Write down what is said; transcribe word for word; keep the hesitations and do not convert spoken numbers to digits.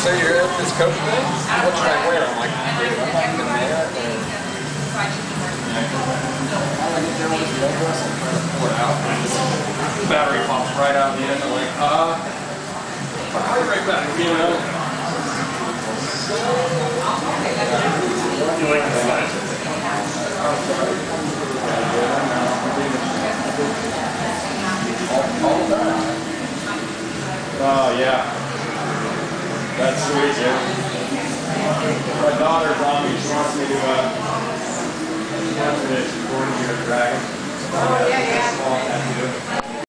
So you're at this coach thing? What should I wear? I'm like, dude, I'm not even there. Pour it out. Battery pops right out the end. I'm like, uh, I'll be right back. You know? You like the size? Oh, yeah. That's sweet, dude. My daughter's on me. She wants me to, uh, she wants me to, she's born here at Dragon. Oh, yeah, yeah. Small tattoo.